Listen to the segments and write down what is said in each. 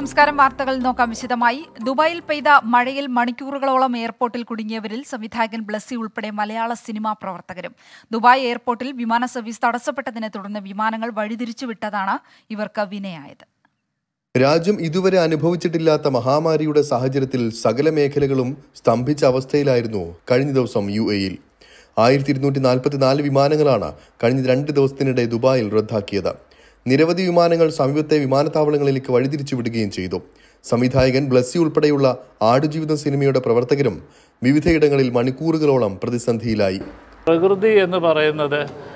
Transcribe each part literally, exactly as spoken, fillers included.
നമസ്കാരം. വാർത്തകൾ നോക്കാം വിശദമായി. ദുബായിൽ പെയ്ത മഴയിൽ മണിക്കൂറുകളോളം എയർപോർട്ടിൽ കുടുങ്ങിയവരിൽ സംവിധായകൻ ബ്ലസ്സി ഉൾപ്പെടെ മലയാള സിനിമാ പ്രവർത്തകരും. ദുബായ് എയർപോർട്ടിൽ വിമാന സർവീസ് തടസ്സപ്പെട്ടതിനെ തുടർന്ന് വിമാനങ്ങൾ വഴിതിരിച്ചുവിട്ടതാണ് ഇവർക്ക് വിനയായത്. രാജ്യം ഇതുവരെ അനുഭവിച്ചിട്ടില്ലാത്ത മഹാമാരിയുടെ സാഹചര്യത്തിൽ സകല മേഖലകളും സ്തംഭിച്ച അവസ്ഥയിലായിരുന്നു കഴിഞ്ഞ ദിവസം യു എയിൽ. ആയിരത്തി ഇരുന്നൂറ്റി നാൽപ്പത്തിനാല് വിമാനങ്ങളാണ് കഴിഞ്ഞ രണ്ട് ദിവസത്തിനിടെ ദുബായിൽ റദ്ദാക്കിയത്. നിരവധി വിമാനങ്ങൾ സമീപത്തെ വിമാനത്താവളങ്ങളിലേക്ക് വഴിതിരിച്ചു വിടുകയും ചെയ്തു. സംവിധായകൻ ബ്ലസ്സി ഉൾപ്പെടെയുള്ള ആടുജീവിതം സിനിമയുടെ പ്രവർത്തകരും വിവിധയിടങ്ങളിൽ മണിക്കൂറുകളോളം പ്രതിസന്ധിയിലായി. പ്രകൃതി എന്ന് പറയുന്നത്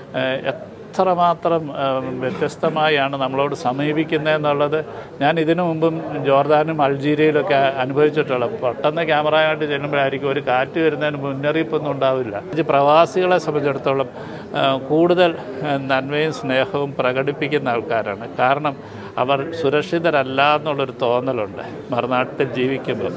എത്രമാത്രം വ്യത്യസ്തമായാണ് നമ്മളോട് സമീപിക്കുന്നതെന്നുള്ളത് ഞാൻ ഇതിനു മുമ്പും ജോർദാനും അൾജീരിയയിലൊക്കെ അനുഭവിച്ചിട്ടുള്ളത്. പെട്ടെന്ന് ക്യാമറയായിട്ട് ചെല്ലുമ്പോഴായിരിക്കും ഒരു കാറ്റ് വരുന്നതിന് മുന്നറിയിപ്പൊന്നും ഉണ്ടാവില്ല. പ്രവാസികളെ സംബന്ധിച്ചിടത്തോളം കൂടുതൽ നന്മയും സ്നേഹവും പ്രകടിപ്പിക്കുന്ന ആൾക്കാരാണ്. കാരണം അവർ സുരക്ഷിതരല്ല എന്നുള്ളൊരു തോന്നലുണ്ട് മറുനാട്ടിൽ ജീവിക്കുമ്പോൾ.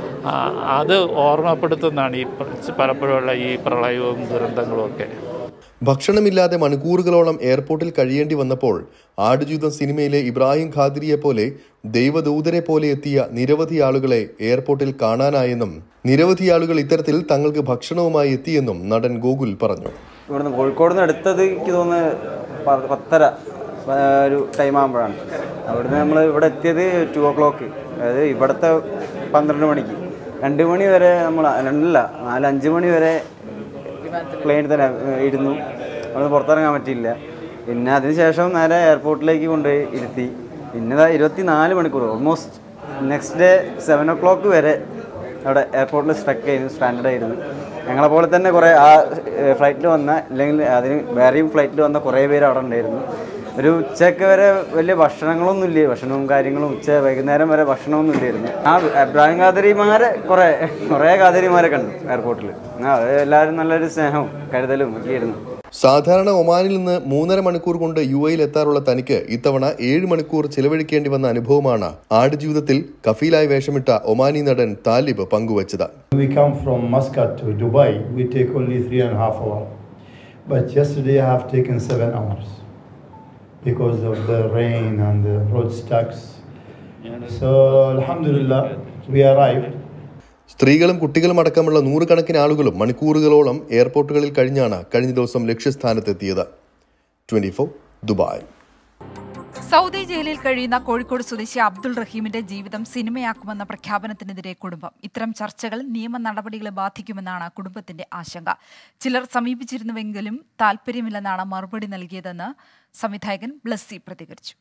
അത് ഓർമ്മപ്പെടുത്തുന്നതാണ് ഈ പലപ്പോഴുള്ള ഈ പ്രളയവും ദുരന്തങ്ങളും ഒക്കെ. ഭക്ഷണമില്ലാതെ മണിക്കൂറുകളോളം എയർപോർട്ടിൽ കഴിയേണ്ടി വന്നപ്പോൾ ആടുജീവിതം സിനിമയിലെ ഇബ്രാഹിം ഖാദിരിയെ പോലെ ദൈവദൂതരെ പോലെ എത്തിയ നിരവധി ആളുകളെ എയർപോർട്ടിൽ കാണാനായെന്നും നിരവധി ആളുകൾ ഇത്തരത്തിൽ തങ്ങൾക്ക് ഭക്ഷണവുമായി എത്തിയെന്നും നടൻ ഗോകുൽ പറഞ്ഞു. ഇവിടുന്ന് കോഴിക്കോട് നിന്ന് എടുത്തത് എനിക്ക് തോന്നുന്നു പത്തര ഒരു ടൈം ആകുമ്പോഴാണ്. അവിടുന്ന് നമ്മൾ ഇവിടെ എത്തിയത് ടു ഓ ക്ലോക്ക്, അതായത് ഇവിടുത്തെ പന്ത്രണ്ട് മണിക്ക്. രണ്ട് മണി വരെ നമ്മൾ രണ്ടല്ല നാലഞ്ച് മണി വരെ പ്ലെയിനിൽ തന്നെ ഇരുന്നു. അവിടെ പുറത്തിറങ്ങാൻ പറ്റിയില്ല. പിന്നെ അതിനുശേഷം നേരെ എയർപോർട്ടിലേക്ക് കൊണ്ടുപോയി ഇരുത്തി. പിന്നെ ഇരുപത്തി നാല് മണിക്കൂർ almost next day seven o'clock വരെ അവിടെ എയർപോർട്ടിൽ സ്ട്രക്ക് ആയിരുന്നു, സ്റ്റാൻഡേർഡ് ആയിരുന്നു. ഞങ്ങളെപ്പോലെ തന്നെ കുറേ ആ ഫ്ലൈറ്റിൽ വന്ന അല്ലെങ്കിൽ അതിന് വേറെയും ഫ്ലൈറ്റിൽ വന്ന കുറേ പേര് അവിടെ ഉണ്ടായിരുന്നു. ഒരു ഉച്ചയ്ക്ക് വരെ വലിയ ഭക്ഷണങ്ങളൊന്നും ഇല്ല, ഭക്ഷണവും കാര്യങ്ങളും ഉച്ച വൈകുന്നേരം വരെ ഭക്ഷണമൊന്നും ഇല്ലായിരുന്നു. ആ ഇബ്രാഹിം ഖാദിരിമാരെ കുറേ കുറേ ഖാദിരിമാരെ കണ്ടു എയർപോർട്ടിൽ. ആ എല്ലാവരും നല്ലൊരു സ്നേഹവും കരുതലും ഒക്കെ ആയിരുന്നു. സാധാരണ ഒമാനിൽ നിന്ന് മൂന്നര മണിക്കൂർ കൊണ്ട് യു എയിൽ എത്താറുള്ള തനിക്ക് ഇത്തവണ ഏഴ് മണിക്കൂർ ചിലവഴിക്കേണ്ടി വന്ന അനുഭവമാണ് ആടുജീവിതത്തിൽ കഫീലായി വേഷമിട്ട ഒമാനി നടൻ താലിബ് പങ്കുവച്ചത്. We come from Muscat to Dubai. We take only three and a half hours. But yesterday I have taken seven hours because of the rain and the road stacks. So Alhamdulillah we arrived. സ്ത്രീകളും കുട്ടികളും അടക്കമുള്ള നൂറുകണക്കിന് ആളുകളും മണിക്കൂറുകളോളം എയർപോർട്ടുകളിൽ കഴിഞ്ഞാണ് കഴിഞ്ഞ ദിവസം ലക്ഷ്യസ്ഥാനത്തെത്തിയത്. Twenty four Dubai. സൗദി ജയിലിൽ കഴിയുന്ന കോഴിക്കോട് സ്വദേശി അബ്ദുൾ റഹീമിന്റെ ജീവിതം സിനിമയാക്കുമെന്ന പ്രഖ്യാപനത്തിനെതിരെ കുടുംബം. ഇത്തരം ചർച്ചകൾ നിയമ നടപടികളെ ബാധിക്കുമെന്നാണ് കുടുംബത്തിന്റെ ആശങ്ക. ചിലർ സമീപിച്ചിരുന്നുവെങ്കിലും താൽപര്യമില്ലെന്നാണ് മറുപടി നൽകിയതെന്ന് സംവിധായകൻ ബ്ലസ്സി പ്രതികരിച്ചു.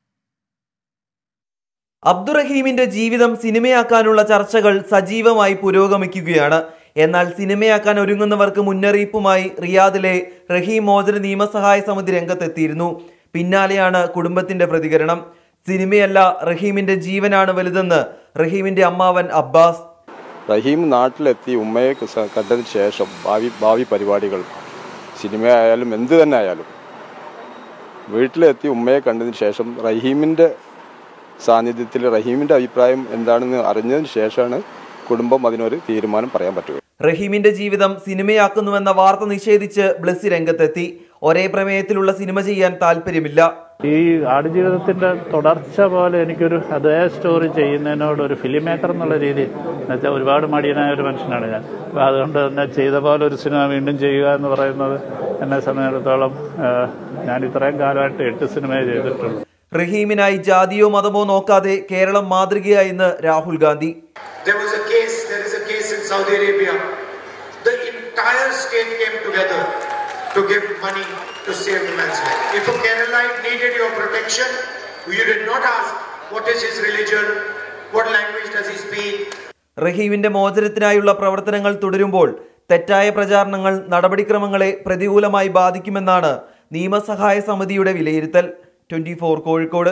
അബ്ദുറഹീമിന്റെ ജീവിതം സിനിമയാക്കാനുള്ള ചർച്ചകൾ സജീവമായി പുരോഗമിക്കുകയാണ്. എന്നാൽ സിനിമയാക്കാൻ ഒരുങ്ങുന്നവർക്ക് മുന്നറിയിപ്പുമായി റിയാദിലെ റഹീം മോചന നിയമസഹായ സമിതി രംഗത്തെത്തിയിരുന്നു. പിന്നാലെയാണ് കുടുംബത്തിന്റെ പ്രതികരണം. സിനിമയല്ല, റഹീമിന്റെ ജീവനാണ് വലുതെന്ന് റഹീമിന്റെ അമ്മാവൻ അബ്ബാസ്. റഹീം നാട്ടിലെത്തി ഉമ്മയെ കണ്ടതിന് ശേഷം ഭാവി ഭാവി പരിപാടികൾ സിനിമയായാലും എന്ത് തന്നെ ആയാലും വീട്ടിലെത്തി ഉമ്മയെ കണ്ടതിന് ശേഷം റഹീമിൻ്റെ സാന്നിധ്യത്തിൽ റഹീമിൻ്റെ അഭിപ്രായം എന്താണെന്ന് അറിഞ്ഞതിന് ശേഷമാണ് കുടുംബം അതിനൊരു തീരുമാനം പറയാൻ പറ്റുക. റഹീമിന്റെ ജീവിതം സിനിമയാക്കുന്നുവെന്ന വാർത്ത നിഷേധിച്ച് ബ്ലസ്സി രംഗത്തെത്തി. ഒരേ പ്രമേയത്തിലുള്ള സിനിമ ചെയ്യാൻ താല്പര്യമില്ല. ഈ ആടുജീവിതത്തിന്റെ തുടർച്ച പോലെ എനിക്കൊരു അതേ സ്റ്റോറി ചെയ്യുന്നതിനോട് ഒരു ഫിലിം മേക്കർ എന്നുള്ള രീതിയിൽ എന്നുവെച്ചാൽ ഒരുപാട് മടിയനായ ഒരു മനുഷ്യനാണ് ഞാൻ. അപ്പോൾ അതുകൊണ്ട് തന്നെ ചെയ്ത പോലെ ഒരു സിനിമ വീണ്ടും ചെയ്യുക എന്ന് പറയുന്നത് എന്നെ സംബന്ധിച്ചിടത്തോളം ഞാൻ ഇത്രയും കാലമായിട്ട് എട്ട് സിനിമയെ ചെയ്തിട്ടുള്ളൂ. റഹീമിനായി ജാതിയോ മതമോ നോക്കാതെ Keralam മാതൃകയായെന്ന് Rahul Gandhi. There was a case, there is a case in Saudi Arabia. The entire state came together to give money to save the man's life. If a Keralite needed your protection, you did not ask what is his religion, what language does he speak. റഹീമിന്റെ മോചനത്തിനായുള്ള പ്രവർത്തനങ്ങൾ തുടരുമ്പോൾ തെറ്റായ പ്രചാരണങ്ങൾ നടപടിക്രമങ്ങളെ പ്രതികൂലമായി ബാധിക്കുമെന്നാണ് നിയമസഹായ സമിതിയുടെ വിലയിരുത്തൽ. Twenty four Kozhikode.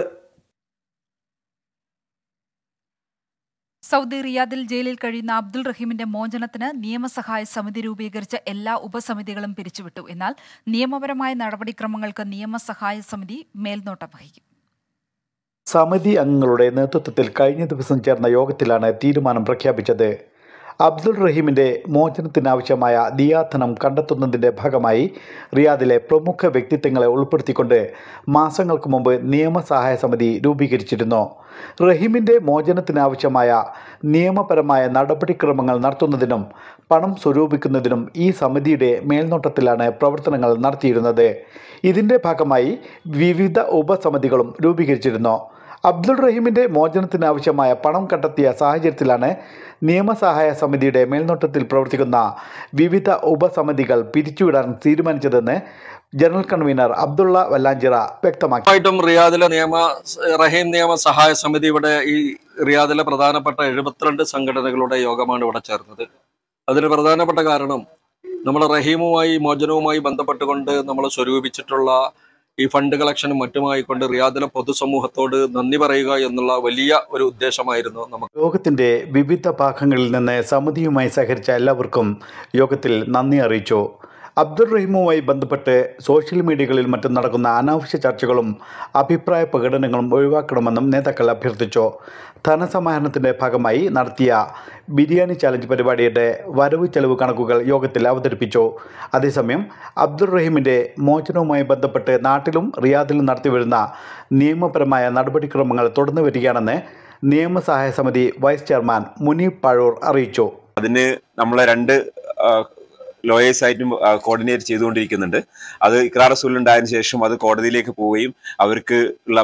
Saudi റിയാദിൽ ജയിലിൽ കഴിയുന്ന അബ്ദുൾ റഹീമിന്റെ മോചനത്തിന് നിയമസഹായ സമിതി രൂപീകരിച്ച എല്ലാ ഉപസമിതികളും പിരിച്ചുവിട്ടു. എന്നാൽ നിയമപരമായ നടപടിക്രമങ്ങൾക്ക് നിയമസഹായ സമിതി മേൽനോട്ടം വഹിക്കും. സമിതി അംഗങ്ങളുടെ നേതൃത്വത്തിൽ കഴിഞ്ഞ ദിവസം ചേർന്ന യോഗത്തിലാണ് തീരുമാനം പ്രഖ്യാപിച്ചത്. അബ്ദുൾ റഹീമിൻ്റെ മോചനത്തിനാവശ്യമായ ദിയാധനം കണ്ടെത്തുന്നതിൻ്റെ ഭാഗമായി റിയാദിലെ പ്രമുഖ വ്യക്തിത്വങ്ങളെ ഉൾപ്പെടുത്തിക്കൊണ്ട് മാസങ്ങൾക്ക് മുമ്പ് നിയമസഹായ സമിതി രൂപീകരിച്ചിരുന്നു. റഹീമിൻ്റെ മോചനത്തിനാവശ്യമായ നിയമപരമായ നടപടിക്രമങ്ങൾ നടത്തുന്നതിനും പണം സ്വരൂപിക്കുന്നതിനും ഈ സമിതിയുടെ മേൽനോട്ടത്തിലാണ് പ്രവർത്തനങ്ങൾ നടത്തിയിരുന്നത്. ഇതിൻ്റെ ഭാഗമായി വിവിധ ഉപസമിതികളും രൂപീകരിച്ചിരുന്നു. അബ്ദുൾ റഹീമിൻ്റെ മോചനത്തിനാവശ്യമായ പണം കണ്ടെത്തിയ സാഹചര്യത്തിലാണ് നിയമസഹായ സമിതിയുടെ മേൽനോട്ടത്തിൽ പ്രവർത്തിക്കുന്ന വിവിധ ഉപസമിതികൾ പിരിച്ചുവിടാൻ തീരുമാനിച്ചതെന്ന് ജനറൽ കൺവീനർ അബ്ദുള്ള വല്ലാഞ്ചിറ വ്യക്തമാക്കി. റിയാദിലെ നിയമ റഹീം നിയമ സഹായ സമിതി ഇവിടെ ഈ റിയാദിലെ പ്രധാനപ്പെട്ട എഴുപത്തിരണ്ട് സംഘടനകളുടെ യോഗമാണ് ഇവിടെ ചേർന്നത്. അതിന് പ്രധാനപ്പെട്ട കാരണം നമ്മൾ റഹീമുമായി മോചനവുമായി ബന്ധപ്പെട്ടുകൊണ്ട് നമ്മൾ സ്വരൂപിച്ചിട്ടുള്ള ഈ ഫണ്ട് കളക്ഷനും മറ്റുമായിക്കൊണ്ട് റിയാദിലെ പൊതുസമൂഹത്തോട് നന്ദി പറയുക എന്നുള്ള വലിയ ഒരു ഉദ്ദേശമായിരുന്നു നമുക്ക്. ലോകത്തിൻ്റെ വിവിധ ഭാഗങ്ങളിൽ നിന്ന് സമിതിയുമായി സഹകരിച്ച എല്ലാവർക്കും യോഗത്തിൽ നന്ദി അറിയിച്ചു. അബ്ദുൾ റഹീമുമായി ബന്ധപ്പെട്ട് സോഷ്യൽ മീഡിയകളിൽ മറ്റും നടക്കുന്ന അനാവശ്യ ചർച്ചകളും അഭിപ്രായ പ്രകടനങ്ങളും ഒഴിവാക്കണമെന്നും നേതാക്കൾ അഭ്യർത്ഥിച്ചു. ധനസമാഹരണത്തിൻ്റെ ഭാഗമായി നടത്തിയ ബിരിയാണി ചാലഞ്ച് പരിപാടിയുടെ വരവ് ചെലവ് കണക്കുകൾ യോഗത്തിൽ അവതരിപ്പിച്ചു. അതേസമയം അബ്ദുൾ റഹീമിൻ്റെ മോചനവുമായി ബന്ധപ്പെട്ട് നാട്ടിലും റിയാദിലും നടത്തിവരുന്ന നിയമപരമായ നടപടിക്രമങ്ങൾ തുടർന്നു വരികയാണെന്ന് നിയമസഹായ സമിതി വൈസ് ചെയർമാൻ മുനീബ് പഴൂർ അറിയിച്ചു. അതിന് നമ്മളെ രണ്ട് ലോയേഴ്സായിട്ടും കോർഡിനേറ്റ് ചെയ്തുകൊണ്ടിരിക്കുന്നുണ്ട്. അത് ഇക്രാർ റസൂൽ ഉണ്ടായതിനു ശേഷം അത് കോടതിയിലേക്ക് പോവുകയും അവർക്ക് ഉള്ള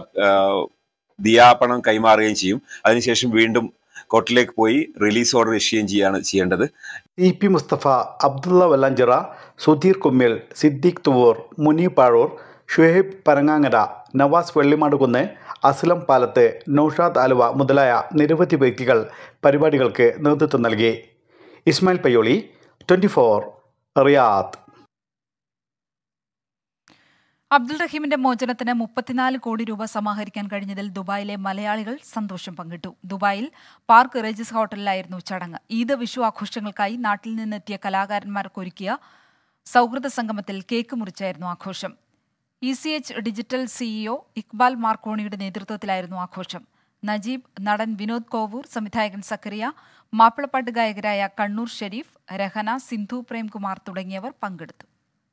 ദിയാപണം കൈമാറുകയും ചെയ്യും. അതിനുശേഷം വീണ്ടും കോർട്ടിലേക്ക് പോയി റിലീസ് ഓർഡർ ഇഷ്യൂ ചെയ്യുകയാണ് ചെയ്യേണ്ടത്. ഇ പി മുസ്തഫ, അബ്ദുള്ള വല്ലാഞ്ചിറ, സുധീർ കുമ്മിൽ, സിദ്ദീഖ് തുവൂർ, മുനീബ് പാഴൂർ, ഷുഹൈബ് പരങ്ങാങ്ങര, നവാസ് വെള്ളിമാടുകുന്ന്, അസ്ലം പാലത്ത്, നൌഷാദ് ആലുവ മുതലായ നിരവധി വ്യക്തികൾ പരിപാടികൾക്ക് നേതൃത്വം നൽകി. Ismail Payyoli, twenty four, Riyadh. Abdul റഹീമിന്റെ മോചനത്തിന് മുപ്പത്തിനാല് കോടി രൂപ സമാഹരിക്കാൻ കഴിഞ്ഞതിൽ ദുബായിലെ മലയാളികൾ സന്തോഷം പങ്കിട്ടു. ദുബായിൽ പാർക്ക് റേജിസ് ഹോട്ടലിലായിരുന്നു ചടങ്ങ്. ഈദ്, വിഷു ആഘോഷങ്ങൾക്കായി നാട്ടിൽ നിന്നെത്തിയ കലാകാരന്മാർക്കൊരുക്കിയ സൗഹൃദ സംഗമത്തിൽ കേക്ക് മുറിച്ചായിരുന്നു ആഘോഷം. E C H digital CEO Iqbal മാർക്കോണിയുടെ നേതൃത്വത്തിലായിരുന്നു ആഘോഷം. നജീബ്, നടൻ വിനോദ് കോവൂർ, സംവിധായകൻ സക്കറിയ, മാപ്പിളപ്പാട്ട് ഗായകരായ കണ്ണൂർ ഷെരീഫ്, രഹന, സിന്ധു പ്രേംകുമാർ തുടങ്ങിയവർ പങ്കെടുത്തു.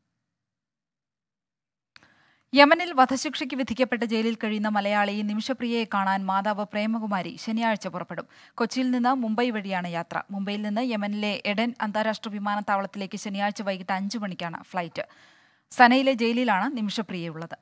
യമനിൽ വധശിക്ഷയ്ക്ക് വിധിക്കപ്പെട്ട് ജയിലിൽ കഴിയുന്ന മലയാളി നിമിഷപ്രിയയെ കാണാൻ മാതാവ് പ്രേമകുമാരി ശനിയാഴ്ച പുറപ്പെടും. കൊച്ചിയിൽ നിന്ന് മുംബൈ വഴിയാണ് യാത്ര. മുംബൈയിൽ നിന്ന് യമനിലെ എഡൻ അന്താരാഷ്ട്ര വിമാനത്താവളത്തിലേക്ക് ശനിയാഴ്ച വൈകിട്ട് അഞ്ചു മണിക്കാണ് ഫ്ലൈറ്റ്. സനയിലെ ജയിലിലാണ് നിമിഷപ്രിയയുള്ളത്.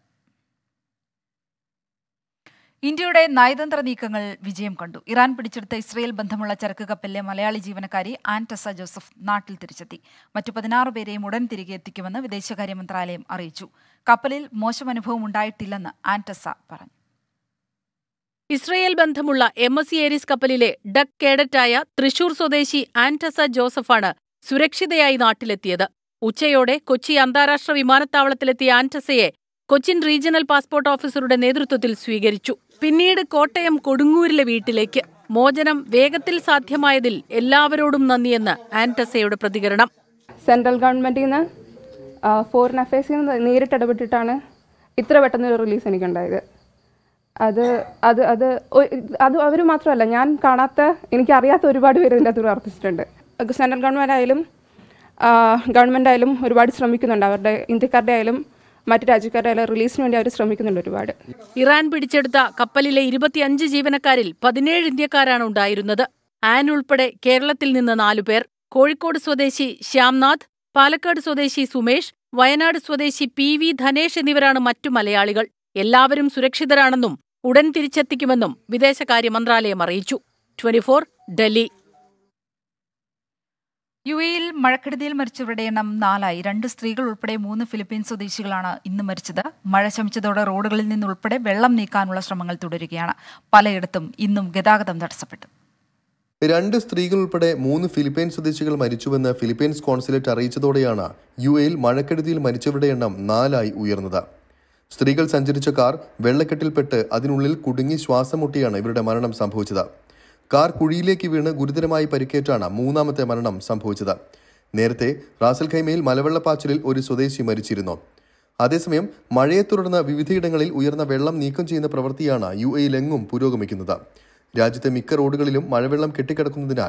ഇന്ത്യയുടെ നയതന്ത്ര നീക്കങ്ങൾ വിജയം കണ്ടു. ഇറാൻ പിടിച്ചെടുത്ത ഇസ്രയേൽ ബന്ധമുള്ള ചരക്ക് കപ്പലിലെ മലയാളി ജീവനക്കാരി ആൻ ടെസ ജോസഫ് നാട്ടിൽ തിരിച്ചെത്തി. മറ്റു പതിനാറ് പേരെയും ഉടൻ തിരികെ എത്തിക്കുമെന്ന് വിദേശകാര്യ മന്ത്രാലയം അറിയിച്ചു. കപ്പലിൽ മോശം അനുഭവം ഉണ്ടായിട്ടില്ലെന്ന് ആൻ ടെസ പറഞ്ഞു. ഇസ്രയേൽ ബന്ധമുള്ള എം എസ് സി ഏരീസ് കപ്പലിലെ ഡക്ക് കേഡറ്റായ തൃശൂർ സ്വദേശി ആൻ ടെസ ജോസഫാണ് സുരക്ഷിതയായി നാട്ടിലെത്തിയത്. ഉച്ചയോടെ കൊച്ചി അന്താരാഷ്ട്ര വിമാനത്താവളത്തിലെത്തിയ ആൻ ടെസയെ കൊച്ചിൻ റീജിയണൽ പാസ്പോർട്ട് ഓഫീസറുടെ നേതൃത്വത്തിൽ സ്വീകരിച്ചു. പിന്നീട് കോട്ടയം കൊടുങ്ങൂരിലെ വീട്ടിലേക്ക്. മോചനം വേഗത്തിൽ സാധ്യമായതിൽ എല്ലാവരോടും നന്ദിയെന്ന് ആൻ ടെസയുടെ പ്രതികരണം. സെൻട്രൽ ഗവൺമെന്റിൽ നിന്ന് ഫോറിൻ അഫയേഴ്സിൽ നിന്ന് നേരിട്ട് ഇടപെട്ടിട്ടാണ് ഇത്ര പെട്ടെന്നൊരു റിലീസ് എനിക്കുണ്ടായത്. അത് അത് അത് അത് അവർ മാത്രമല്ല, ഞാൻ കാണാത്ത എനിക്കറിയാത്ത ഒരുപാട് പേര് ഇതിൻ്റെ അകത്ത് പ്രവർത്തിച്ചിട്ടുണ്ട്. സെൻട്രൽ ഗവൺമെൻറ് ആയാലും ഗവൺമെൻറ് ആയാലും ഒരുപാട് ശ്രമിക്കുന്നുണ്ട്. അവരുടെ ഇന്ത്യക്കാരുടെ ആയാലും മറ്റു രാജ്യക്കാരുടെ റിലീസിന് വേണ്ടി അവർ ശ്രമിക്കുന്നുണ്ട് ഒരുപാട്. ഇറാൻ പിടിച്ചെടുത്ത കപ്പലിലെ ഇരുപത്തിയഞ്ച് ജീവനക്കാരിൽ പതിനേഴ് ഇന്ത്യക്കാരാണ് ഉണ്ടായിരുന്നത്. ആൻ ഉൾപ്പെടെ കേരളത്തിൽ നിന്ന് നാലുപേർ. കോഴിക്കോട് സ്വദേശി ശ്യാംനാഥ്, പാലക്കാട് സ്വദേശി സുമേഷ്, വയനാട് സ്വദേശി പി വി ധനേഷ് എന്നിവരാണ് മറ്റു മലയാളികൾ. എല്ലാവരും സുരക്ഷിതരാണെന്നും ഉടൻ തിരിച്ചെത്തിക്കുമെന്നും വിദേശകാര്യ മന്ത്രാലയം അറിയിച്ചു. Twenty four, Delhi. യു എയിൽ മഴക്കെടുതിയിൽ മരിച്ചവരുടെ എണ്ണം നാലായി. രണ്ട് സ്ത്രീകൾ ഉൾപ്പെടെ മൂന്ന് ഫിലിപ്പീൻസ് സ്വദേശികളാണ് ഇന്ന് മരിച്ചത്. മഴ ശമിച്ചതോടെ റോഡുകളിൽ നിന്നുൾപ്പെടെ വെള്ളം നീക്കാനുള്ള ശ്രമങ്ങൾ തുടരുകയാണ്. പലയിടത്തും ഇന്നും ഗതാഗതം തടസ്സപ്പെട്ടു. രണ്ട് സ്ത്രീകൾ ഉൾപ്പെടെ മൂന്ന് ഫിലിപ്പൈൻസ് സ്വദേശികൾ മരിച്ചുവെന്ന് ഫിലിപ്പൈൻസ് കോൺസുലേറ്റ് അറിയിച്ചതോടെയാണ് യു എയിൽ മഴക്കെടുതിയിൽ മരിച്ചവരുടെ എണ്ണം നാലായി ഉയർന്നത്. സ്ത്രീകൾ സഞ്ചരിച്ച കാർ വെള്ളക്കെട്ടിൽപ്പെട്ട് അതിനുള്ളിൽ കുടുങ്ങി ശ്വാസം മുട്ടിയാണ് ഇവരുടെ മരണം സംഭവിച്ചത്. കാർ കുഴിയിലേക്ക് വീണ് ഗുരുതരമായി പരിക്കേറ്റാണ് മൂന്നാമത്തെ മരണം സംഭവിച്ചത്. നേരത്തെ റാസൽ ഖൈമയിൽ മലവെള്ളപ്പാച്ചിലിൽ ഒരു സ്വദേശി മരിച്ചിരുന്നു. അതേസമയം മഴയെ തുടർന്ന് വിവിധയിടങ്ങളിൽ ഉയർന്ന വെള്ളം നീക്കം ചെയ്യുന്ന പ്രവൃത്തിയാണ് യു എയിലെങ്ങും പുരോഗമിക്കുന്നത്. രാജ്യത്തെ മിക്ക റോഡുകളിലും മഴവെള്ളം കെട്ടിക്കിടക്കുന്നതിനാൽ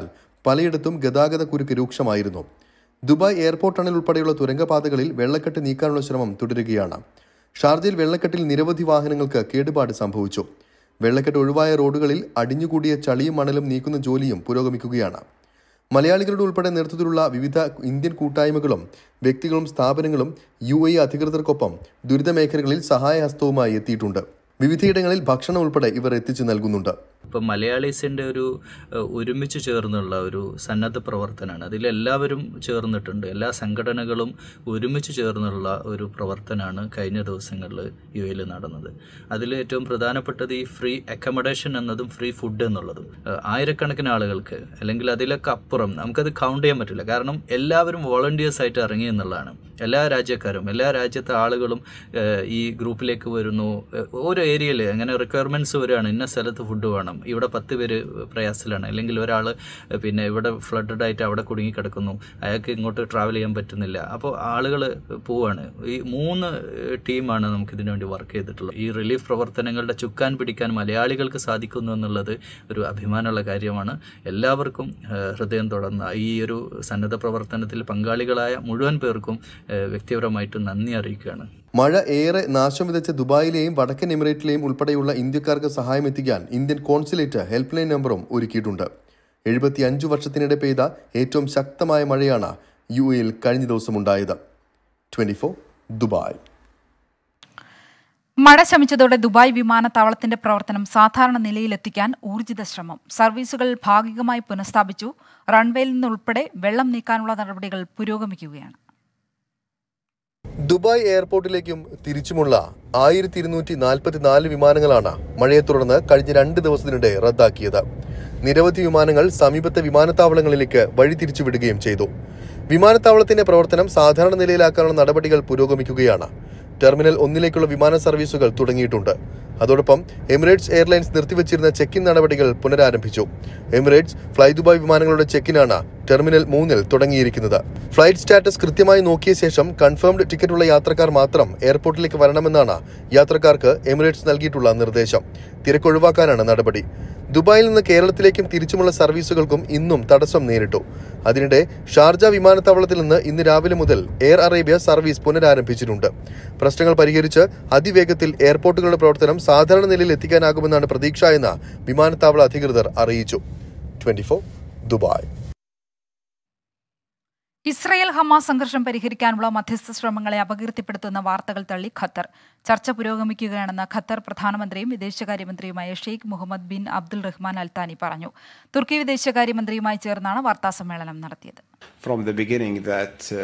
പലയിടത്തും ഗതാഗത കുരുക്ക് രൂക്ഷമായിരുന്നു. ദുബായ് എയർപോർട്ട് ടണൽ ഉൾപ്പെടെയുള്ള തുരങ്കപാതകളിൽ വെള്ളക്കെട്ട് നീക്കാനുള്ള ശ്രമം തുടരുകയാണ്. ഷാർജയിൽ വെള്ളക്കെട്ടിൽ നിരവധി വാഹനങ്ങൾക്ക് കേടുപാട് സംഭവിച്ചു. വെള്ളക്കെട്ട് ഒഴിവായ റോഡുകളിൽ അടിഞ്ഞുകൂടിയ ചളിയും മണലും നീക്കുന്ന ജോലിയും പുരോഗമിക്കുകയാണ്. മലയാളികളുടെ ഉൾപ്പെടെ നേതൃത്വത്തിലുള്ള വിവിധ ഇന്ത്യൻ കൂട്ടായ്മകളും വ്യക്തികളും സ്ഥാപനങ്ങളും യു എ അധികൃതർക്കൊപ്പം ദുരിതമേഖലകളിൽ സഹായഹസ്തവുമായി എത്തിയിട്ടുണ്ട്. വിവിധയിടങ്ങളിൽ ഭക്ഷണം ഉൾപ്പെടെ ഇവർ എത്തിച്ചു നൽകുന്നുണ്ട്. ഇപ്പം മലയാളീസിൻ്റെ ഒരു ഒരുമിച്ച് ചേർന്നുള്ള ഒരു സന്നദ്ധ പ്രവർത്തനമാണ്. അതിലെല്ലാവരും ചേർന്നിട്ടുണ്ട്. എല്ലാ സംഘടനകളും ഒരുമിച്ച് ചേർന്നുള്ള ഒരു പ്രവർത്തനമാണ് കഴിഞ്ഞ ദിവസങ്ങളിൽ യു എയിൽ നടന്നത്. അതിൽ ഏറ്റവും പ്രധാനപ്പെട്ടത് ഈ ഫ്രീ അക്കമഡേഷൻ എന്നതും ഫ്രീ ഫുഡ് എന്നുള്ളതും. ആയിരക്കണക്കിന് ആളുകൾക്ക്, അല്ലെങ്കിൽ അതിലൊക്കെ അപ്പുറം നമുക്കത് കൗണ്ട് ചെയ്യാൻ പറ്റില്ല. കാരണം എല്ലാവരും വോളണ്ടിയേഴ്സ് ആയിട്ട് ഇറങ്ങി എന്നുള്ളതാണ്. എല്ലാ രാജ്യക്കാരും എല്ലാ രാജ്യത്തെ ആളുകളും ഈ ഗ്രൂപ്പിലേക്ക് വരുന്നു. ഓരോ ഏരിയയിൽ അങ്ങനെ റിക്വയർമെൻറ്റ്സ് വരികയാണ്. ഇന്ന സ്ഥലത്ത് ഫുഡ് വേണം, ഇവിടെ പത്ത് പേര് പ്രയാസത്തിലാണ്, അല്ലെങ്കിൽ ഒരാൾ പിന്നെ ഇവിടെ ഫ്ലഡഡ് ആയിട്ട് അവിടെ കുടുങ്ങിക്കിടക്കുന്നു, അയാൾക്ക് ഇങ്ങോട്ട് ട്രാവൽ ചെയ്യാൻ പറ്റുന്നില്ല. അപ്പോൾ ആളുകൾ പോവാണ്. ഈ മൂന്ന് ടീമാണ് നമുക്കിതിനു വേണ്ടി വർക്ക് ചെയ്തിട്ടുള്ളത്. ഈ റിലീഫ് പ്രവർത്തനങ്ങളുടെ ചുക്കാൻ പിടിക്കാൻ മലയാളികൾക്ക് സാധിക്കുന്നു എന്നുള്ളത് ഒരു അഭിമാനമുള്ള കാര്യമാണ്. എല്ലാവർക്കും ഹൃദയം തുറന്ന ഈ ഒരു സന്നദ്ധ പ്രവർത്തനത്തിൽ പങ്കാളികളായ മുഴുവൻ പേർക്കും വ്യക്തിപരമായിട്ട് നന്ദി അറിയിക്കുകയാണ്. മഴ ഏറെ നാശം വിതച്ച ദുബായിലെയും വടക്കൻ എമിറേറ്റിലെയും ഉൾപ്പെടെയുള്ള ഇന്ത്യക്കാർക്ക് സഹായം എത്തിക്കാൻ ഇന്ത്യൻ കോൺസുലേറ്റ് ഹെൽപ്പ് ലൈൻ നമ്പറും ഒരുക്കിയിട്ടുണ്ട്. എഴുപത്തി അഞ്ചു വർഷത്തിനിടെ പെയ്ത ഏറ്റവും ശക്തമായ മഴയാണ് യു എയിൽ കഴിഞ്ഞ ദിവസം ഉണ്ടായത്. Twenty four Dubai. മഴ ശമിച്ചതോടെ ദുബായ് വിമാനത്താവളത്തിന്റെ പ്രവർത്തനം സാധാരണ നിലയിലെത്തിക്കാൻ ഊർജിത ശ്രമം. സർവീസുകൾ ഭാഗികമായി പുനഃസ്ഥാപിച്ചു. റൺവേയിൽ നിന്നുൾപ്പെടെ വെള്ളം നീക്കാനുള്ള നടപടികൾ പുരോഗമിക്കുകയാണ്. ദുബായ് എയർപോർട്ടിലേക്കും തിരിച്ചുമുള്ള ആയിരത്തി ഇരുന്നൂറ്റി നാൽപ്പത്തിനാല് വിമാനങ്ങളാണ് മഴയെ തുടർന്ന് കഴിഞ്ഞ രണ്ട് ദിവസത്തിനിടെ റദ്ദാക്കിയത്. നിരവധി വിമാനങ്ങൾ സമീപത്തെ വിമാനത്താവളങ്ങളിലേക്ക് വഴിതിരിച്ചുവിടുകയും ചെയ്തു. വിമാനത്താവളത്തിന്റെ പ്രവർത്തനം സാധാരണ നിലയിലാക്കാനുള്ള നടപടികൾ പുരോഗമിക്കുകയാണ്. ടെർമിനൽ ഒന്നിലേക്കുള്ള വിമാന സർവീസുകൾ തുടങ്ങിയിട്ടുണ്ട്. അതോടൊപ്പം എമിറേറ്റ്സ് എയർലൈൻസ് നിർത്തിവച്ചിരുന്ന ചെക്ക് ഇൻ നടപടികൾ പുനരാരംഭിച്ചു. എമിറേറ്റ്സ് ഫ്ലൈ ദുബായ് വിമാനങ്ങളുടെ ചെക്കിനാണ് ടെർമിനൽ മൂന്നിൽ തുടങ്ങിയിരിക്കുന്നത്. ഫ്ലൈറ്റ് സ്റ്റാറ്റസ് കൃത്യമായി നോക്കിയ ശേഷം കൺഫേംഡ് ടിക്കറ്റുള്ള യാത്രക്കാർ മാത്രം എയർപോർട്ടിലേക്ക് വരണമെന്നാണ് യാത്രക്കാർക്ക് എമിറേറ്റ്സ് നൽകിയിട്ടുള്ള നിർദ്ദേശം. തിരക്കൊഴിവാക്കാനാണ് നടപടി. ദുബായിൽ നിന്ന് കേരളത്തിലേക്കും തിരിച്ചുമുള്ള സർവീസുകൾക്കും ഇന്നും തടസ്സം നേരിട്ടു. അതിനിടെ ഷാർജ വിമാനത്താവളത്തിൽ നിന്ന് ഇന്ന് രാവിലെ മുതൽ എയർ അറേബ്യ സർവീസ് പുനരാരംഭിച്ചിട്ടുണ്ട്. പ്രശ്നങ്ങൾ പരിഹരിച്ച് അതിവേഗത്തിൽ എയർപോർട്ടുകളുടെ പ്രവർത്തനം സാധാരണ നിലയിൽ എത്തിക്കാനാകുമെന്നാണ് പ്രതീക്ഷ എന്ന് വിമാനത്താവള അധികൃതർ അറിയിച്ചു. Twenty four Dubai. Israel Hamas സംഘർഷം പരിഹരിക്കാനുള്ള മധ്യസ്ഥ ശ്രമങ്ങളെ അപകീർത്തിപ്പെടുത്തുന്ന വാർത്തകൾ തള്ളി ഖത്തർ. ചർച്ച പുരോഗമിക്കുകയാണെന്ന് ഖത്തർ പ്രധാനമന്ത്രിയും വിദേശകാര്യമന്ത്രിയുമായ Sheikh Mohammed bin Abdul Rahman Al Thani പറഞ്ഞു. തുർക്കി വിദേശകാര്യമന്ത്രിയുമായി ചേർന്നാണ് വാർത്താസമ്മേളനം നടത്തിയത്. From the beginning that uh,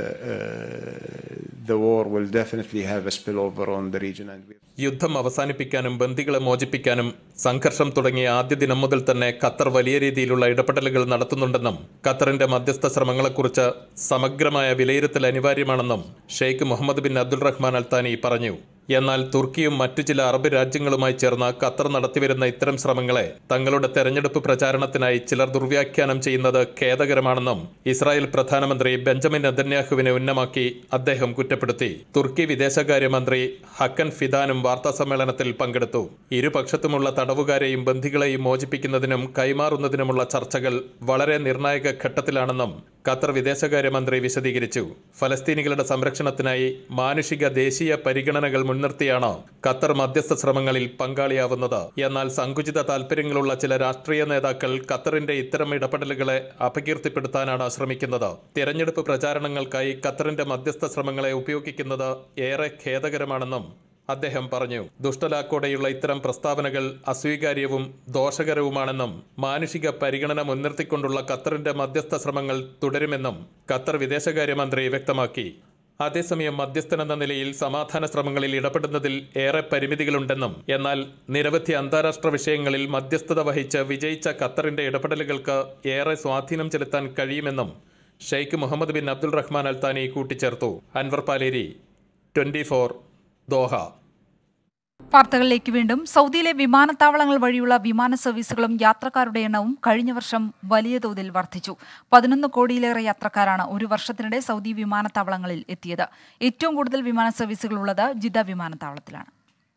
uh, the war will definitely have a spillover on the region and we യുദ്ധം അവസാനിപ്പിക്കാനും ബന്ദികളെ മോചിപ്പിക്കാനും സംഘർഷം തുടങ്ങിയ ആദ്യ ദിനം മുതൽ തന്നെ ഖത്തർ വലിയ രീതിയിലുള്ള ഇടപെടലുകൾ നടത്തുന്നുണ്ടെന്നും ഖത്തറിന്റെ മധ്യസ്ഥ ശ്രമങ്ങളെക്കുറിച്ച് സമഗ്രമായ വിലയിരുത്തൽ അനിവാര്യമാണെന്നും Sheikh Mohammed bin Abdul Rahman Al Thani പറഞ്ഞു. എന്നാൽ തുർക്കിയും മറ്റു ചില അറബ് രാജ്യങ്ങളുമായി ചേർന്ന് ഖത്തർ നടത്തിവരുന്ന ഇത്തരം ശ്രമങ്ങളെ തങ്ങളുടെ തെരഞ്ഞെടുപ്പ് പ്രചാരണത്തിനായി ചിലർ ദുർവ്യാഖ്യാനം ചെയ്യുന്നത് ഖേദകരമാണെന്നും ഇസ്രായേൽ പ്രധാനമന്ത്രി ബെഞ്ചമിൻ നെതന്യാഹുവിനെ ഉന്നമാക്കി അദ്ദേഹം കുറ്റപ്പെടുത്തി. തുർക്കി വിദേശകാര്യമന്ത്രി ഹക്കൻ ഫിദാനും വാർത്താസമ്മേളനത്തിൽ പങ്കെടുത്തു. ഇരുപക്ഷത്തുമുള്ള തടവുകാരെയും ബന്ദികളെയും മോചിപ്പിക്കുന്നതിനും കൈമാറുന്നതിനുമുള്ള ചർച്ചകൾ വളരെ നിർണായക ഘട്ടത്തിലാണെന്നും ഖത്തർ വിദേശകാര്യമന്ത്രി വിശദീകരിച്ചു. ഫലസ്തീനികളുടെ സംരക്ഷണത്തിനായി മാനുഷിക ദേശീയ പരിഗണനകൾ മുൻനിർത്തിയാണ് ഖത്തർ മധ്യസ്ഥ ശ്രമങ്ങളിൽ പങ്കാളിയാവുന്നത്. എന്നാൽ സങ്കുചിത താൽപര്യങ്ങളുള്ള ചില രാഷ്ട്രീയ നേതാക്കൾ ഖത്തറിന്റെ ഇത്തരം ഇടപെടലുകളെ അപകീർത്തിപ്പെടുത്താനാണ് ശ്രമിക്കുന്നത്. തെരഞ്ഞെടുപ്പ് പ്രചാരണങ്ങൾക്കായി ഖത്തറിന്റെ മധ്യസ്ഥ ശ്രമങ്ങളെ ഉപയോഗിക്കുന്നത് ഏറെ ഖേദകരമാണെന്നും അദ്ദേഹം പറഞ്ഞു. ദുഷ്ടലാക്കോടെയുള്ള ഇത്തരം പ്രസ്താവനകൾ അസ്വീകാര്യവും ദോഷകരവുമാണെന്നും മാനുഷിക പരിഗണന മുൻനിർത്തിക്കൊണ്ടുള്ള ഖത്തറിന്റെ മധ്യസ്ഥ ശ്രമങ്ങൾ തുടരുമെന്നും ഖത്തർ വിദേശകാര്യമന്ത്രി വ്യക്തമാക്കി. അതേസമയം മധ്യസ്ഥനെന്ന നിലയിൽ സമാധാന ശ്രമങ്ങളിൽ ഇടപെടുന്നതിൽ ഏറെ പരിമിതികളുണ്ടെന്നും എന്നാൽ നിരവധി അന്താരാഷ്ട്ര വിഷയങ്ങളിൽ മധ്യസ്ഥത വഹിച്ച് വിജയിച്ച ഖത്തറിന്റെ ഇടപെടലുകൾക്ക് ഏറെ സ്വാധീനം ചെലുത്താൻ കഴിയുമെന്നും Sheikh Mohammed bin Abdul Rahman Al Thani കൂട്ടിച്ചേർത്തു. Anwar Paleri, twenty four, Doha. വാർത്തകളിലേക്ക് വീണ്ടും. സൗദിയിലെ വിമാനത്താവളങ്ങൾ വഴിയുള്ള വിമാന സർവീസുകളും യാത്രക്കാരുടെ എണ്ണവും കഴിഞ്ഞ വർഷം വലിയ തോതിൽ വർദ്ധിച്ചു. പതിനൊന്ന് കോടിയിലേറെ യാത്രക്കാരാണ് ഒരു വർഷത്തിനിടെ സൗദി വിമാനത്താവളങ്ങളിൽ എത്തിയത്. ഏറ്റവും കൂടുതൽ വിമാന സർവീസുകൾ ഉള്ളത് ജിദ്ദ വിമാനത്താവളത്തിലാണ്.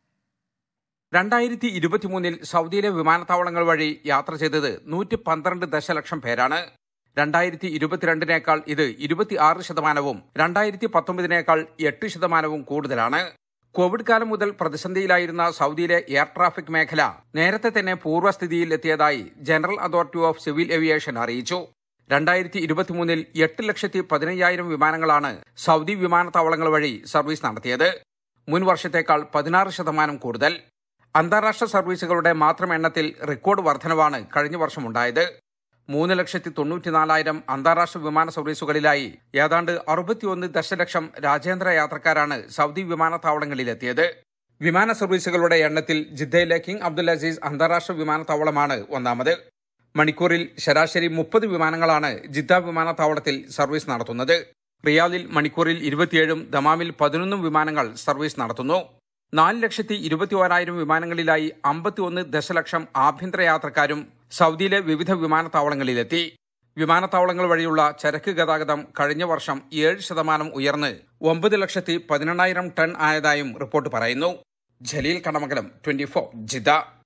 രണ്ടായിരത്തി ഇരുപത്തിമൂന്നിൽ സൗദിയിലെ വിമാനത്താവളങ്ങൾ വഴി യാത്ര ചെയ്തത് നൂറ്റി പന്ത്രണ്ട് ദശലക്ഷം പേരാണ്. രണ്ടായിരത്തി ഇരുപത്തിരണ്ടിനേക്കാൾ ഇത് ഇരുപത്തി ആറ് ശതമാനവും രണ്ടായിരത്തി പത്തൊമ്പതിനേക്കാൾ എട്ട് ശതമാനവും കൂടുതലാണ്. കോവിഡ് കാലം മുതൽ പ്രതിസന്ധിയിലായിരുന്ന സൗദിയിലെ എയർ ട്രാഫിക് മേഖല നേരത്തെ തന്നെ പൂർവ്വസ്ഥിതിയിൽ എത്തിയതായി General Authority of Civil Aviation അറിയിച്ചു. രണ്ടായിരത്തി ഇരുപത്തിമൂന്നിൽ എട്ട് ലക്ഷത്തി പതിനയ്യായിരം വിമാനങ്ങളാണ് സൗദി വിമാനത്താവളങ്ങൾ വഴി സർവീസ് നടത്തിയത്. മുൻ വർഷത്തേക്കാൾ പതിനാറ് ശതമാനം കൂടുതൽ. അന്താരാഷ്ട്ര സർവീസുകളുടെ മാത്രം എണ്ണത്തിൽ റെക്കോർഡ് വർധനവാണ് കഴിഞ്ഞ വർഷമുണ്ടായത്. മൂന്ന് ലക്ഷത്തി തൊണ്ണൂറ്റിനാലായിരം അന്താരാഷ്ട്ര വിമാന സർവീസുകളിലായി ഏതാണ്ട് അറുപത്തിയൊന്ന് ദശലക്ഷം രാജ്യാന്തര യാത്രക്കാരാണ് സൗദി വിമാനത്താവളങ്ങളിലെത്തിയത്. വിമാന സർവീസുകളുടെ എണ്ണത്തിൽ ജിദ്ദയിലെ കിങ് അബ്ദുൽ അസീസ് അന്താരാഷ്ട്ര വിമാനത്താവളമാണ് ഒന്നാമത്. മണിക്കൂറിൽ ശരാശരി മുപ്പത് വിമാനങ്ങളാണ് ജിദ്ദ വിമാനത്താവളത്തിൽ സർവീസ് നടത്തുന്നത്. റിയാദിൽ മണിക്കൂറിൽ ഇരുപത്തിയേഴും ദമാമിൽ പതിനൊന്നും വിമാനങ്ങൾ സർവീസ് നടത്തുന്നു. നാല് ലക്ഷത്തി ഇരുപത്തി ഓരായിരം വിമാനങ്ങളിലായി അമ്പത്തിയൊന്ന് ദശലക്ഷം ആഭ്യന്തര യാത്രക്കാരും സൗദിയിലെ വിവിധ വിമാനത്താവളങ്ങളിലെത്തി. വിമാനത്താവളങ്ങൾ വഴിയുള്ള ചരക്ക് ഗതാഗതം കഴിഞ്ഞ വർഷം ഏഴ് ശതമാനം ഉയർന്ന് ഒമ്പത് ലക്ഷത്തി പതിനെണ്ണായിരം ടൺ ആയതായും റിപ്പോർട്ട് പറയുന്നു. Jaleel Kadamangalam, twenty four, Jeddah.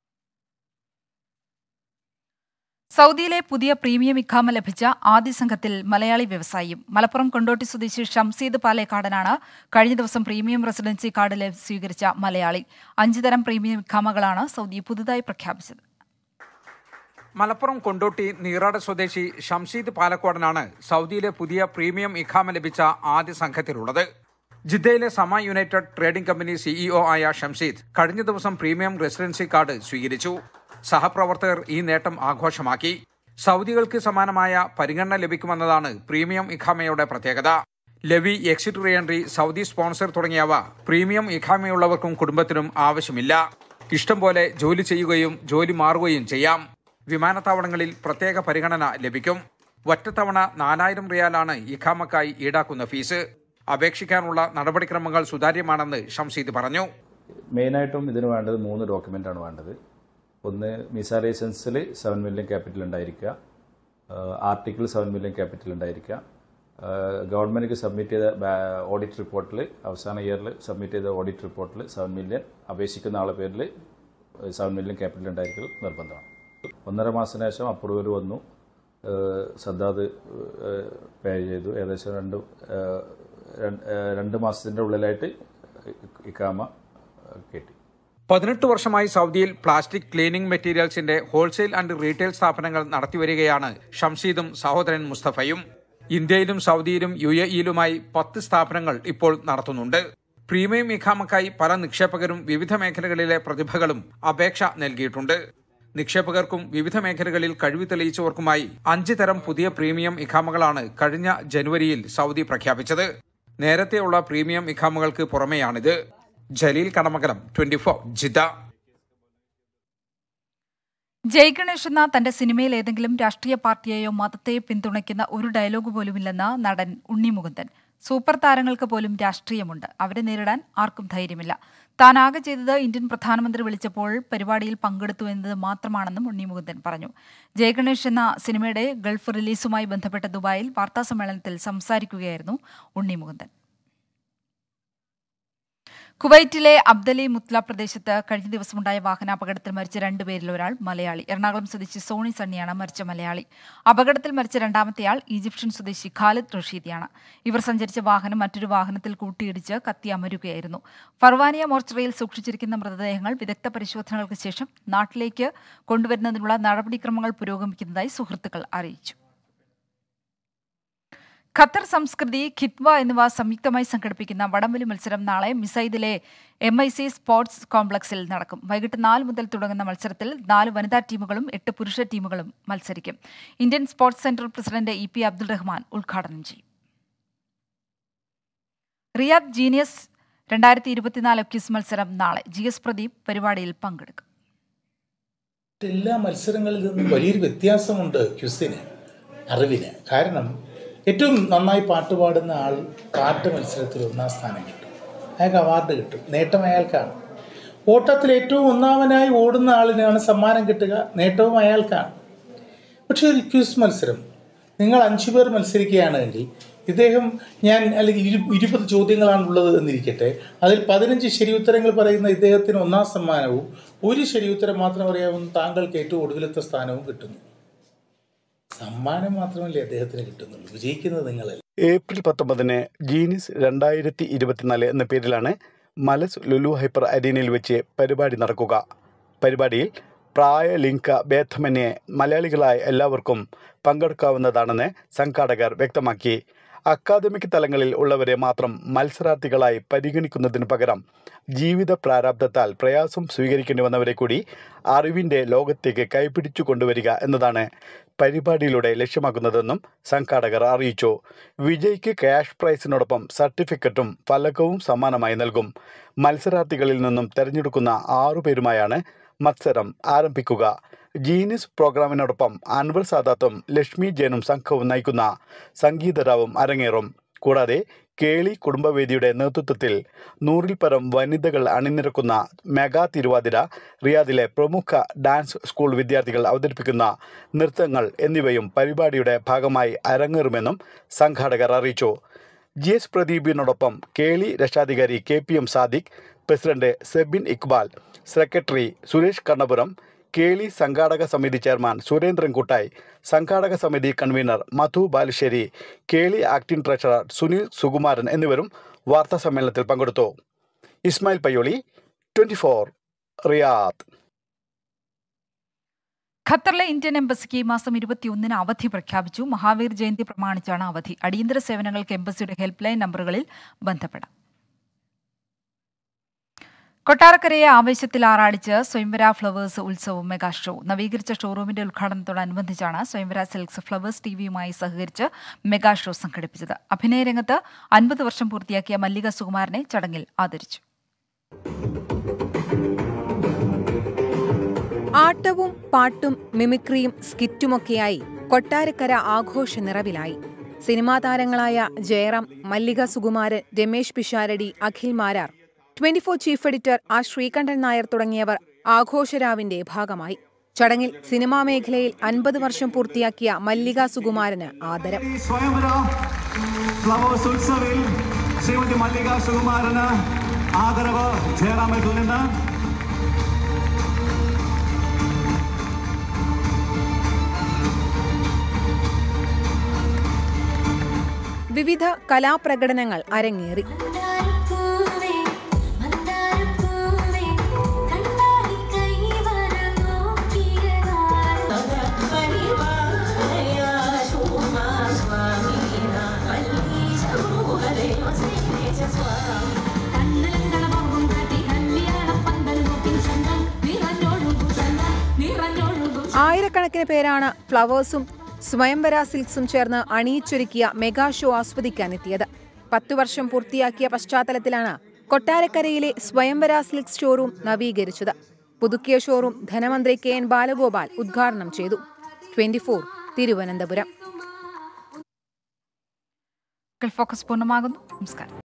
സൗദിയിലെ പുതിയ പ്രീമിയം ഇഖാമ ലഭിച്ച ആദ്യ സംഘത്തിൽ മലയാളി വ്യവസായിയും മലപ്പുറം കൊണ്ടോട്ടി സ്വദേശി ഷംസീദ് പാലേക്കാടനാണ് കഴിഞ്ഞ ദിവസം പ്രീമിയം റെസിഡൻസി കാർഡ് സ്വീകരിച്ച മലയാളി. അഞ്ചു തരം പ്രീമിയം ഇഖാമകളാണ് സൗദി പുതുതായി പ്രഖ്യാപിച്ചത്. മലപ്പുറം കൊണ്ടോട്ടി നീറാട് സ്വദേശി ഷംസീദ് പാലക്കോടനാണ് സൗദിയിലെ പുതിയ പ്രീമിയം ഇഖാമ ലഭിച്ച ആദ്യ സംഘത്തിലുള്ളത്. ജിദ്ദയിലെ സമ യുണൈറ്റഡ് ട്രേഡിംഗ് കമ്പനി സിഇഒ ആയ ഷംസീദ് കഴിഞ്ഞ ദിവസം പ്രീമിയം റെസിഡൻസി കാർഡ് സ്വീകരിച്ചു. സഹപ്രവർത്തകർ ഈ നേട്ടം ആഘോഷമാക്കി. സൗദികൾക്ക് സമാനമായ പരിഗണന ലഭിക്കുമെന്നതാണ് പ്രീമിയം ഇഖാമയുടെ പ്രത്യേകത. Levy, exit re entry, Saudi sponsor തുടങ്ങിയവ പ്രീമിയം ഇഖാമയുള്ളവർക്കും കുടുംബത്തിനും ആവശ്യമില്ല. ഇഷ്ടം പോലെ ജോലി ചെയ്യുകയും ജോലി മാറുകയും ചെയ്യാം. വിമാനത്താവളങ്ങളിൽ പ്രത്യേക പരിഗണന ലഭിക്കും. ഒറ്റത്തവണ നാലായിരം റിയാലാണ് ഇഖാമക്കായി ഈടാക്കുന്ന ഫീസ്. അപേക്ഷിക്കാനുള്ള നടപടിക്രമങ്ങൾ സുതാര്യമാണെന്ന് ഷംസീദ് പറഞ്ഞു. മെയിനായിട്ടും ഇതിന് വേണ്ടത് മൂന്ന് ഡോക്യുമെൻ്റാണ് വേണ്ടത്. ഒന്ന്, മിസ ലൈസൻസിൽ സെവൻ മില്യൺ ക്യാപിറ്റൽ ഉണ്ടായിരിക്കുക, ആർട്ടിക്കിൾ സെവൻ മില്യൺ ക്യാപിറ്റൽ ഉണ്ടായിരിക്കുക, ഗവൺമെൻറ്റിക്ക് സബ്മിറ്റ് ചെയ്ത ഓഡിറ്റ് റിപ്പോർട്ടിൽ അവസാന ഇയറിൽ സബ്മിറ്റ് ചെയ്ത ഓഡിറ്റ് റിപ്പോർട്ടിൽ സെവൻ മില്യൺ അപേക്ഷിക്കുന്ന ആളുടെ പേരിൽ സെവൻ മില്യൺ ക്യാപിറ്റൽ ഉണ്ടായിരിക്കൽ നിർബന്ധമാണ്. ഒന്നര മാസത്തിന് ശേഷം അപ്രൂവൽ വന്നു. സദ്ദാദ് പേ ചെയ്തു. ഏകദേശം രണ്ട് രണ്ട് മാസത്തിൻ്റെ ഉള്ളിലായിട്ട് ഇഖാമ കിട്ടി. പതിനെട്ട് വർഷമായി സൗദിയിൽ പ്ലാസ്റ്റിക് ക്ലീനിംഗ് മെറ്റീരിയൽസിന്റെ ഹോൾസെയിൽ ആൻഡ് റീറ്റെയിൽ സ്ഥാപനങ്ങൾ നടത്തിവരികയാണ് ഷംസീദും സഹോദരൻ മുസ്തഫയും. ഇന്ത്യയിലും സൗദിയിലും യു എ ഇയിലുമായി പത്ത് സ്ഥാപനങ്ങൾ ഇപ്പോൾ നടത്തുന്നുണ്ട്. പ്രീമിയം ഇഖാമക്കായി പല നിക്ഷേപകരും വിവിധ മേഖലകളിലെ പ്രതിഭകളും അപേക്ഷ നൽകിയിട്ടുണ്ട്. നിക്ഷേപകർക്കും വിവിധ മേഖലകളിൽ കഴിവ് തെളിയിച്ചവർക്കുമായി അഞ്ച് തരം പുതിയ പ്രീമിയം ഇഖാമകളാണ് കഴിഞ്ഞ ജനുവരിയിൽ സൗദി പ്രഖ്യാപിച്ചത്. നേരത്തെയുള്ള പ്രീമിയം ഇഖാമകൾക്ക് പുറമെയാണിത്. Jaleel Kadamangalam, twenty four, Jeddah. Jai Ganesh എന്ന തന്റെ സിനിമയിൽ ഏതെങ്കിലും രാഷ്ട്രീയ പാർട്ടിയെയോ മതത്തെയോ പിന്തുണയ്ക്കുന്ന ഒരു ഡയലോഗ് പോലുമില്ലെന്ന് നടൻ ഉണ്ണി മുകുന്ദൻ. സൂപ്പർ താരങ്ങൾക്ക് പോലും രാഷ്ട്രീയമുണ്ട്. അവരെ നേരിടാൻ ആർക്കും ധൈര്യമില്ല. താൻ ആകെ ചെയ്തത് ഇന്ത്യൻ പ്രധാനമന്ത്രി വിളിച്ചപ്പോൾ പരിപാടിയിൽ പങ്കെടുത്തു എന്നത് മാത്രമാണെന്നും ഉണ്ണി മുകുന്ദൻ പറഞ്ഞു. ജയ് ഗണേഷ് എന്ന സിനിമയുടെ ഗൾഫ് റിലീസുമായി ബന്ധപ്പെട്ട ദുബായിൽ വാർത്താസമ്മേളനത്തിൽ സംസാരിക്കുകയായിരുന്നു ഉണ്ണി മുകുന്ദൻ. കുവൈറ്റിലെ അബ്ദലി മുത്ല പ്രദേശത്ത് കഴിഞ്ഞ ദിവസമുണ്ടായ വാഹനാപകടത്തിൽ മരിച്ച രണ്ടുപേരിൽ ഒരാൾ മലയാളി. എറണാകുളം സ്വദേശി സോണി സണ്ണിയാണ് മരിച്ച മലയാളി. അപകടത്തിൽ മരിച്ച രണ്ടാമത്തെയാൾ ഈജിപ്ഷ്യൻ സ്വദേശി ഖാലിദ് റഷീദിയാണ്. ഇവർ സഞ്ചരിച്ച വാഹനം മറ്റൊരു വാഹനത്തിൽ കൂട്ടിയിടിച്ച് കത്തി അമരുകയായിരുന്നു. ഫർവാനിയ മോർച്ചറിയിൽ സൂക്ഷിച്ചിരിക്കുന്ന മൃതദേഹങ്ങൾ വിദഗ്ധ പരിശോധനകൾക്ക് ശേഷം നാട്ടിലേക്ക് കൊണ്ടുവരുന്നതിനുള്ള നടപടിക്രമങ്ങൾ പുരോഗമിക്കുന്നതായി സുഹൃത്തുക്കൾ അറിയിച്ചു. ഖത്തർ സംസ്കൃതി, ഖിത്വ എന്നിവ സംയുക്തമായി സംഘടിപ്പിക്കുന്ന വടംവലി മത്സരം നാളെ മിസൈദിലെ എം ഐ സി സ്പോർട്സ് കോംപ്ലക്സിൽ നടക്കും. വൈകിട്ട് നാല് മുതൽ തുടങ്ങുന്ന മത്സരത്തിൽ നാല് വനിതാ ടീമുകളും എട്ട് പുരുഷ ടീമുകളും മത്സരിക്കും. Indian sports centre president E P Abdul Rahman ഉദ്ഘാടനം ചെയ്യും. റിയാദ് ജീനിയസ് രണ്ടായിരത്തി ഇരുപത്തിനാല് ക്വിസ് മത്സരം നാളെ. ജി എസ് പ്രദീപ് പരിപാടിയിൽ പങ്കെടുക്കും. എല്ലാ മത്സരങ്ങളിൽ നിന്നും വലിയൊരു വ്യത്യാസമുണ്ട് ക്വിസിന്, അറിവിന്. കാരണം ഏറ്റവും നന്നായി പാട്ട് പാടുന്ന ആൾ പാട്ട് മത്സരത്തിൽ ഒന്നാം സ്ഥാനം കിട്ടും, അയാൾക്ക് അവാർഡ് കിട്ടും, നേട്ടം അയാൾക്കാണ്. ഓട്ടത്തിൽ ഏറ്റവും ഒന്നാമനായി ഓടുന്ന ആളിനാണ് സമ്മാനം കിട്ടുക, നേട്ടവും അയാൾക്കാണ്. പക്ഷേ ഒരു ക്വിസ് മത്സരം, നിങ്ങൾ അഞ്ചു പേർ മത്സരിക്കുകയാണെങ്കിൽ ഇദ്ദേഹം ഞാൻ അല്ലെങ്കിൽ ഇരു ഇരുപത് ചോദ്യങ്ങളാണുള്ളത് എന്നിരിക്കട്ടെ, അതിൽ പതിനഞ്ച് ശരിയുത്തരങ്ങൾ പറയുന്ന ഇദ്ദേഹത്തിന് ഒന്നാം സമ്മാനവും ഒരു ശരിയുത്തരം മാത്രം അറിയാവുന്ന താങ്കൾക്ക് ഏറ്റവും ഒടുവിലത്തെ സ്ഥാനവും കിട്ടുന്നു. സമ്മാനം മാത്രമല്ലേ അദ്ദേഹത്തിന് കിട്ടുന്നുള്ളൂ, വിജയിക്കുന്നത് നിങ്ങളല്ല. ഏപ്രിൽ പത്തൊമ്പതിന് ജീനിസ് രണ്ടായിരത്തി ഇരുപത്തിനാല് എന്ന പേരിലാണ് മലസ് ലുലു ഹൈപ്പർ അരീനയിൽ വെച്ച് പരിപാടി നടക്കുക. പരിപാടിയിൽ പ്രായ ലിംഗ ഭേദമന്യേ മലയാളികളായ എല്ലാവർക്കും പങ്കെടുക്കാവുന്നതാണെന്ന് സംഘാടകർ വ്യക്തമാക്കി. അക്കാദമിക് തലങ്ങളിൽ ഉള്ളവരെ മാത്രം മത്സരാർത്ഥികളായി പരിഗണിക്കുന്നതിന് പകരം ജീവിത പ്രാരാബ്ധത്താൽ പ്രയാസം സ്വീകരിക്കേണ്ടി വന്നവരെ കൂടി അറിവിൻ്റെ ലോകത്തേക്ക് കൈപിടിച്ചു കൊണ്ടുവരിക എന്നതാണ് പരിപാടിയിലൂടെ ലക്ഷ്യമാക്കുന്നതെന്നും സംഘാടകർ അറിയിച്ചു. വിജയിക്ക് ക്യാഷ് പ്രൈസിനോടൊപ്പം സർട്ടിഫിക്കറ്റും ഫലകവും സമ്മാനമായി നൽകും. മത്സരാർത്ഥികളിൽ നിന്നും തെരഞ്ഞെടുക്കുന്ന ആറുപേരുമായാണ് മത്സരം ആരംഭിക്കുക. ജീനിസ് പ്രോഗ്രാമിനോടൊപ്പം അൻവർ സാദാത്തും ലക്ഷ്മി ജയനും സംഘവും നയിക്കുന്ന സംഗീതരാവും അരങ്ങേറും. കൂടാതെ കേളി കുടുംബവേദിയുടെ നേതൃത്വത്തിൽ നൂറിൽ പരം വനിതകൾ അണിനിരക്കുന്ന മെഗാ തിരുവാതിര, റിയാദിലെ പ്രമുഖ ഡാൻസ് സ്കൂൾ വിദ്യാർത്ഥികൾ അവതരിപ്പിക്കുന്ന നൃത്തങ്ങൾ എന്നിവയും പരിപാടിയുടെ ഭാഗമായി അരങ്ങേറുമെന്നും സംഘാടകർ അറിയിച്ചു. ജി എസ് പ്രദീപിനോടൊപ്പം കേളി രക്ഷാധികാരി K P M Sadiq, president Sebin Iqbal, secretary Suresh Kannapuram, Keli സംഘാടക സമിതി ചെയർമാൻ സുരേന്ദ്രൻ കുട്ടായി, സംഘാടക സമിതി convener Madhu Balussery, Keli acting treasurer Sunil Sukumaran എന്നിവരും വാർത്താ സമ്മേളനത്തിൽ പങ്കെടുത്തു. Ismail Payyoli, twenty four, Riyadh. ഖത്തറിലെ ഇന്ത്യൻ എംബസിക്ക് ഈ മാസം ഇരുപത്തിയൊന്നിന് അവധി പ്രഖ്യാപിച്ചു. മഹാവീർ ജയന്തി പ്രമാണിച്ചാണ് അവധി. അടിയന്തര സേവനങ്ങൾക്ക് എംബസിയുടെ ഹെൽപ്പ് ലൈൻ നമ്പറുകളിൽ ബന്ധപ്പെടാം. കൊട്ടാരക്കരയെ ആവേശത്തിൽ ആറാടിച്ച് സ്വയംവര ഫ്ലവേഴ്സ് ഉത്സവം മെഗാ ഷോ. നവീകരിച്ച ഷോറൂമിന്റെ ഉദ്ഘാടനത്തോടനുബന്ധിച്ചാണ് സ്വയംവര സിൽക്സ് ഫ്ലവേഴ്സ് ടിവിയുമായി സഹകരിച്ച് മെഗാ ഷോ സംഘടിപ്പിച്ചത്. അഭിനയ രംഗത്ത് അൻപത് വർഷം പൂർത്തിയാക്കിയ മല്ലിക സുകുമാരനെ ചടങ്ങിൽ ആദരിച്ചു. ആട്ടവും പാട്ടും മിമിക്രിയും സ്കിറ്റുമൊക്കെയായി കൊട്ടാരക്കര ആഘോഷ നിറവിലായി. സിനിമാ താരങ്ങളായ Jayaram, Mallika Sukumaran, Ramesh Pisharody, Akhil Marar, twenty four chief editor R Sreekandan Nair തുടങ്ങിയവർ ആഘോഷരാവിന്റെ ഭാഗമായി. ചടങ്ങിൽ സിനിമാ മേഖലയിൽ അൻപത് വർഷം പൂർത്തിയാക്കിയ മല്ലിക സുകുമാരന് ആദരം. വിവിധ കലാപ്രകടനങ്ങൾ അരങ്ങേറി. ആയിരക്കണക്കിന് പേരാണ് ഫ്ലവേഴ്സും സ്വയംവര സിൽക്സും ചേർന്ന് അണിയിച്ചൊരുക്കിയ മെഗാ ഷോ ആസ്വദിക്കാനെത്തിയത്. പത്തു വർഷം പൂർത്തിയാക്കിയ പശ്ചാത്തലത്തിലാണ് കൊട്ടാരക്കരയിലെ സ്വയംവര സിൽക്സ് ഷോറൂം നവീകരിച്ചത്. പുതുക്കിയ ഷോറൂം ധനമന്ത്രി കെ എൻ ബാലഗോപാൽ ഉദ്ഘാടനം ചെയ്തു. Twenty four Thiruvananthapuram. ഫോക്കസ് പൂർണ്ണമാകുന്നു. നമസ്കാരം.